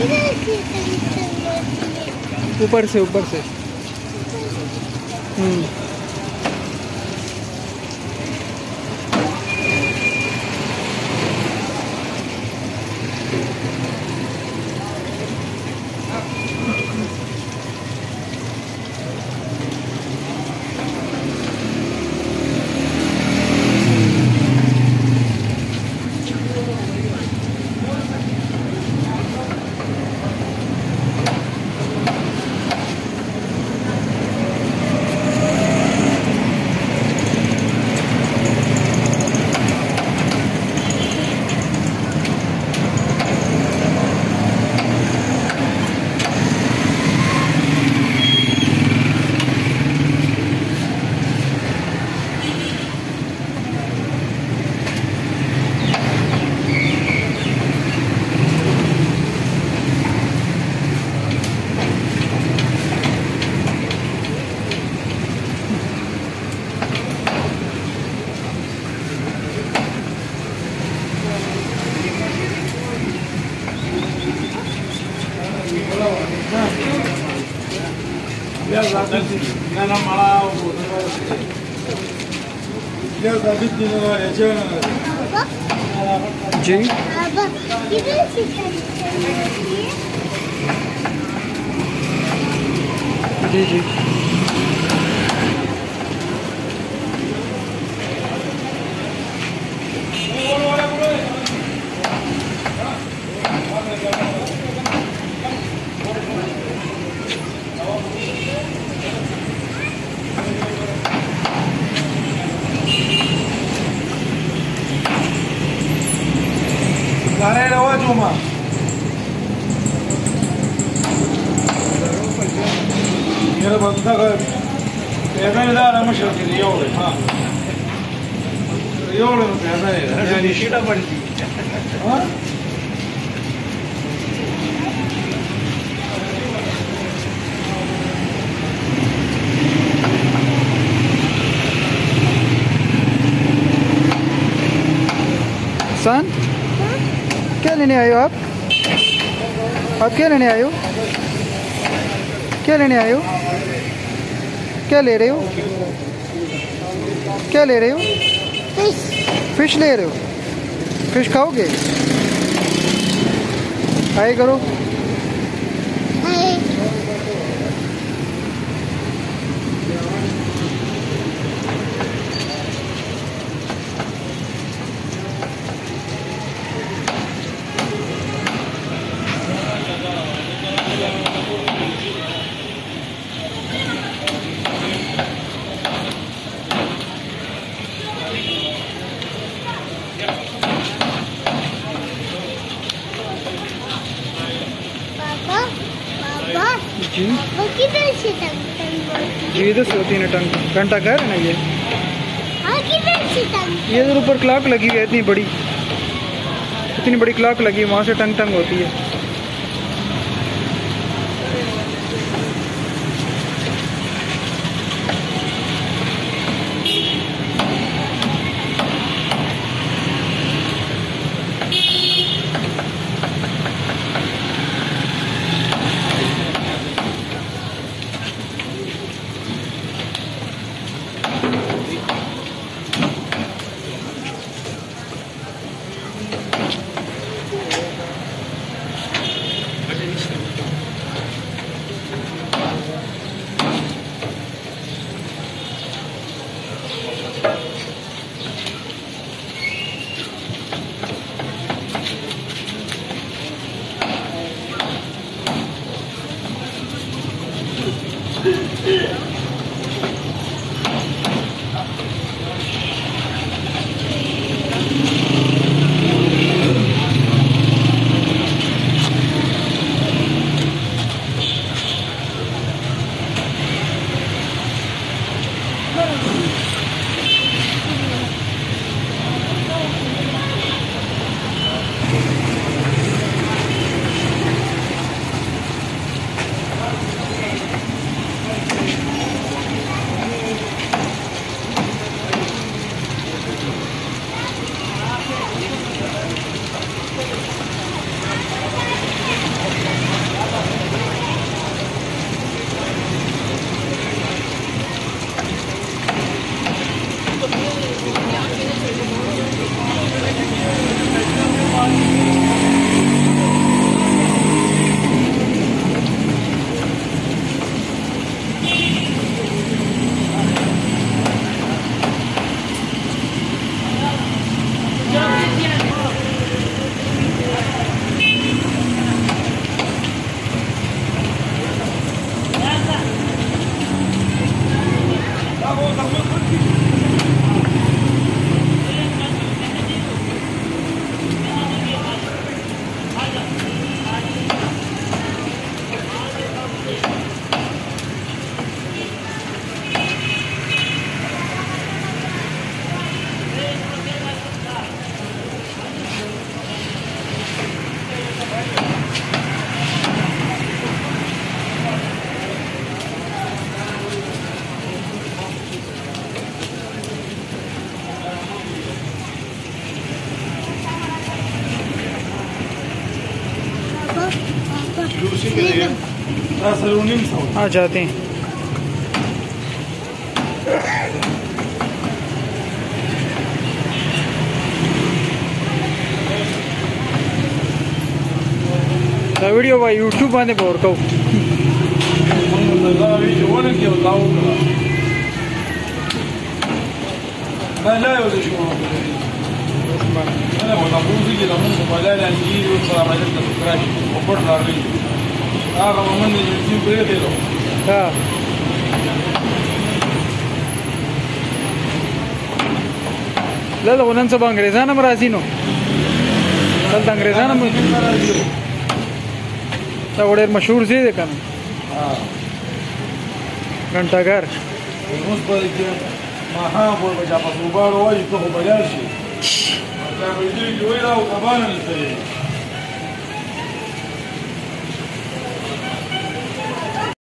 ऊपर से ऊपर से। जी जी जी Yine bak evvel de aramış öteki yolu. Ha. Yolu evvel. Yani şurada var. Ha? सन क्या लेने आए हो आप? आप क्या लेने आए हो? क्या लेने आए हो? क्या ले रहे हो? क्या ले रहे हो? फिश ले रहे हो? फिश खाओगे? हाय करो। जी जी इधर से होती है ना घंटा घर है ना ये इधर ऊपर क्लॉक लगी हुई है इतनी बड़ी क्लॉक लगी है, वहाँ से टंग टंग होती है। کې دا سرونیم سو हाँ जाते हैं دا ویډیو په یوټیوب باندې پور کو دا ویډیو ونه کې ولاو کړه ما لا یو شو انا ولا بوزي کې لمون په بلای لنجي او په عمل د فکرای او په ډارلي هغه مومن چې پرې دی ها لا دا ونن سبا انګريزان هم راځي نو دلته انګريزان هم دا ډېر مشهور ځای دی کنه घंटाघर اوس په دې ما ها په بچا په وبار وایي ته په بلای شي دا به دې جوړه او کبان نه